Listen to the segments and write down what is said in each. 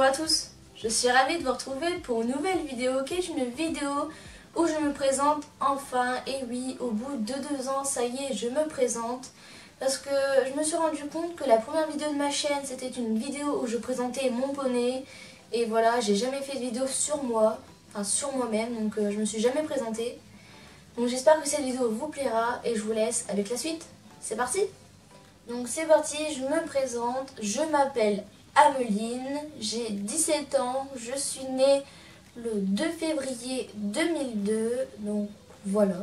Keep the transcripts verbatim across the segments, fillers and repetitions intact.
à tous, je suis ravie de vous retrouver pour une nouvelle vidéo qui est une vidéo où je me présente enfin. Et oui, au bout de deux ans, ça y est, je me présente. Parce que je me suis rendu compte que la première vidéo de ma chaîne, c'était une vidéo où je présentais mon poney. Et voilà, j'ai jamais fait de vidéo sur moi, enfin sur moi-même, donc euh, je me suis jamais présentée. Donc j'espère que cette vidéo vous plaira et je vous laisse avec la suite. C'est parti! Donc c'est parti, je me présente, je m'appelle Ameline, j'ai dix-sept ans, je suis née le deux février deux mille deux, donc voilà.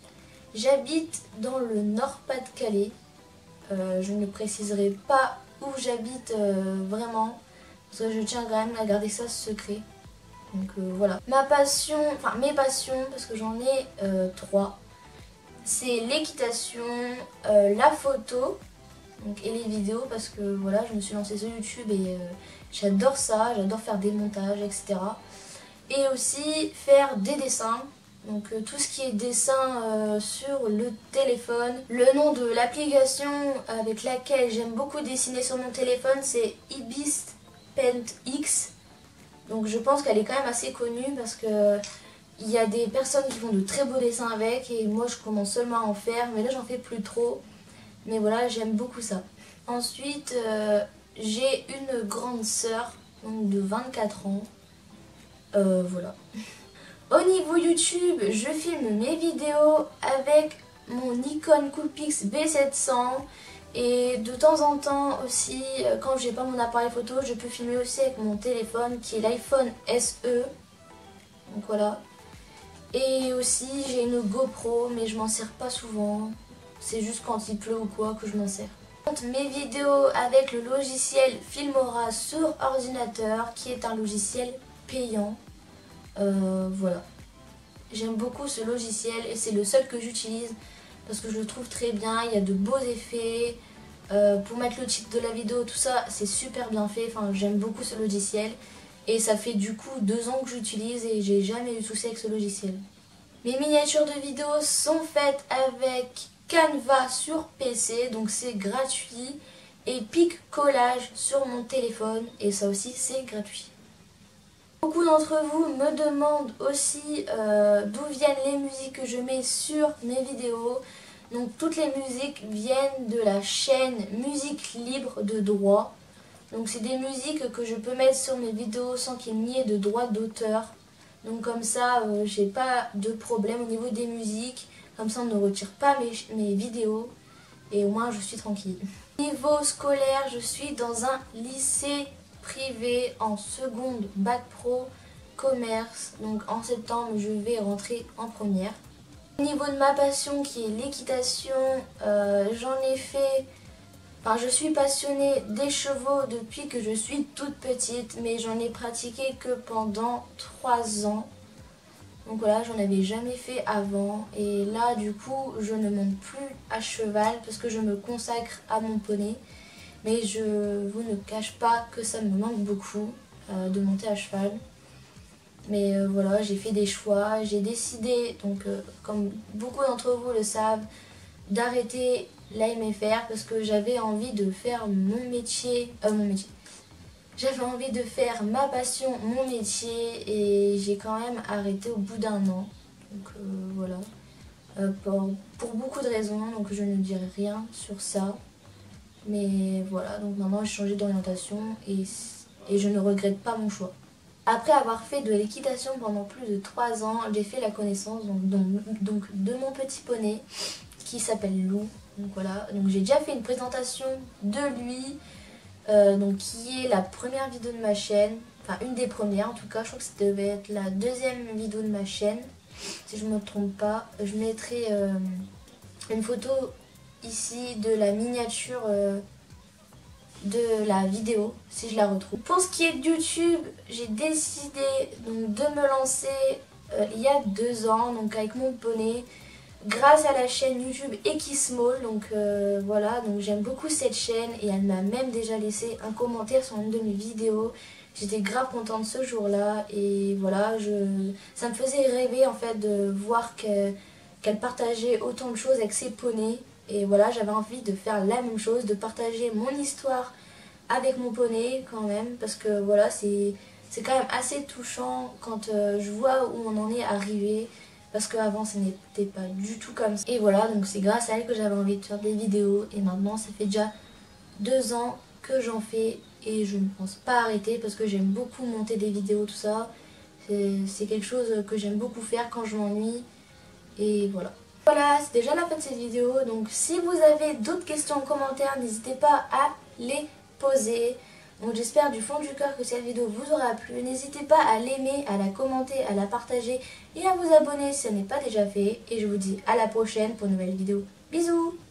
J'habite dans le Nord-Pas-de-Calais, euh, je ne préciserai pas où j'habite euh, vraiment, parce que je tiens quand même à garder ça secret. Donc euh, voilà. Ma passion, enfin mes passions, parce que j'en ai euh, trois, c'est l'équitation, euh, la photo, donc, et les vidéos, parce que voilà, je me suis lancée sur YouTube et euh, j'adore ça, j'adore faire des montages, et cetera. Et aussi faire des dessins, donc euh, tout ce qui est dessin euh, sur le téléphone. Le nom de l'application avec laquelle j'aime beaucoup dessiner sur mon téléphone, c'est Ibis Paint X. Donc je pense qu'elle est quand même assez connue parce que il y a des personnes qui font de très beaux dessins avec, et moi je commence seulement à en faire, mais là j'en fais plus trop. Mais voilà, j'aime beaucoup ça. Ensuite, euh, j'ai une grande sœur, donc de vingt-quatre ans. Euh, voilà. Au niveau YouTube, je filme mes vidéos avec mon Nikon Coolpix B sept cents. Et de temps en temps aussi, quand j'ai pas mon appareil photo, je peux filmer aussi avec mon téléphone qui est l'iPhone S E. Donc voilà. Et aussi, j'ai une GoPro, mais je m'en sers pas souvent. C'est juste quand il pleut ou quoi que je m'en sers. Mes vidéos avec le logiciel Filmora sur ordinateur, qui est un logiciel payant. Euh, voilà. J'aime beaucoup ce logiciel et c'est le seul que j'utilise parce que je le trouve très bien. Il y a de beaux effets. Euh, pour mettre le titre de la vidéo, tout ça, c'est super bien fait. Enfin, j'aime beaucoup ce logiciel. Et ça fait du coup deux ans que j'utilise et j'ai jamais eu de soucis avec ce logiciel. Mes miniatures de vidéos sont faites avec Canva sur P C, donc c'est gratuit, et PicCollage sur mon téléphone, et ça aussi c'est gratuit. Beaucoup d'entre vous me demandent aussi euh, d'où viennent les musiques que je mets sur mes vidéos. Donc toutes les musiques viennent de la chaîne Musique Libre de Droit. Donc c'est des musiques que je peux mettre sur mes vidéos sans qu'il n'y ait de droit d'auteur. Donc comme ça, euh, j'ai pas de problème au niveau des musiques. Comme ça, on ne retire pas mes, mes vidéos. Et au moins, je suis tranquille. Niveau scolaire, je suis dans un lycée privé en seconde bac pro commerce. Donc en septembre, je vais rentrer en première. Au niveau de ma passion qui est l'équitation, euh, j'en ai fait... Enfin, je suis passionnée des chevaux depuis que je suis toute petite, mais j'en ai pratiqué que pendant trois ans. Donc voilà, j'en avais jamais fait avant. Et là, du coup, je ne monte plus à cheval parce que je me consacre à mon poney. Mais je vous ne cache pas que ça me manque beaucoup euh, de monter à cheval. Mais euh, voilà, j'ai fait des choix. J'ai décidé, donc euh, comme beaucoup d'entre vous le savent, d'arrêter l'A M F R parce que j'avais envie de faire mon métier, euh, mon métier. J'avais envie de faire ma passion, mon métier, et j'ai quand même arrêté au bout d'un an. Donc euh, voilà, euh, pour, pour beaucoup de raisons, donc je ne dirai rien sur ça. Mais voilà, donc maintenant j'ai changé d'orientation et, et je ne regrette pas mon choix. Après avoir fait de l'équitation pendant plus de trois ans, j'ai fait la connaissance donc, donc, donc de mon petit poney qui s'appelle Lou. Donc voilà, donc j'ai déjà fait une présentation de lui, euh, donc qui est la première vidéo de ma chaîne, enfin une des premières en tout cas, je crois que ça devait être la deuxième vidéo de ma chaîne, si je ne me trompe pas. Je mettrai euh, une photo ici de la miniature euh, de la vidéo, si je la retrouve. Pour ce qui est de YouTube, j'ai décidé donc de me lancer euh, il y a deux ans, donc avec mon poney, grâce à la chaîne YouTube Ekismall. Donc euh, voilà, donc j'aime beaucoup cette chaîne et elle m'a même déjà laissé un commentaire sur une de mes vidéos. J'étais grave contente ce jour-là et voilà, je, ça me faisait rêver en fait de voir qu'elle qu'elle partageait autant de choses avec ses poneys. Et voilà, j'avais envie de faire la même chose, de partager mon histoire avec mon poney quand même, parce que voilà, c'est c'est quand même assez touchant quand euh, je vois où on en est arrivé, parce qu'avant ça n'était pas du tout comme ça. Et voilà, donc c'est grâce à elle que j'avais envie de faire des vidéos, et maintenant ça fait déjà deux ans que j'en fais et je ne pense pas arrêter parce que j'aime beaucoup monter des vidéos, tout ça. C'est quelque chose que j'aime beaucoup faire quand je m'ennuie, et voilà. Voilà, c'est déjà la fin de cette vidéo, donc si vous avez d'autres questions en commentaire, n'hésitez pas à les poser. Donc j'espère du fond du cœur que cette vidéo vous aura plu. N'hésitez pas à l'aimer, à la commenter, à la partager et à vous abonner si ce n'est pas déjà fait. Et je vous dis à la prochaine pour une nouvelle vidéo. Bisous!